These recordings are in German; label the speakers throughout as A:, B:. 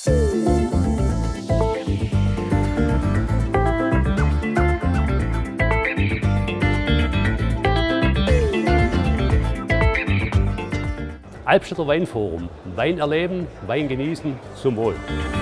A: Albstädter Weinforum. Wein erleben, Wein genießen, zum Wohl.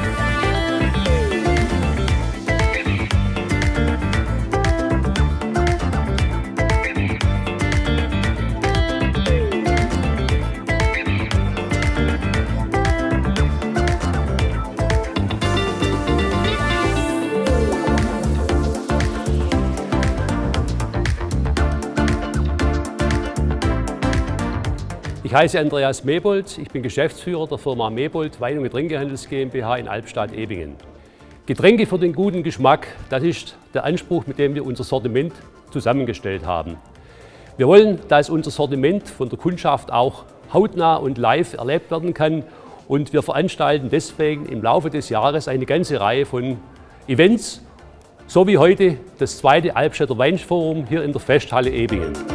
A: Ich heiße Andreas Mebold, ich bin Geschäftsführer der Firma Mebold Wein- und Getränkehandels GmbH in Albstadt-Ebingen. Getränke für den guten Geschmack, das ist der Anspruch, mit dem wir unser Sortiment zusammengestellt haben. Wir wollen, dass unser Sortiment von der Kundschaft auch hautnah und live erlebt werden kann, und wir veranstalten deswegen im Laufe des Jahres eine ganze Reihe von Events, so wie heute das zweite Albstädter Weinforum hier in der Festhalle Ebingen.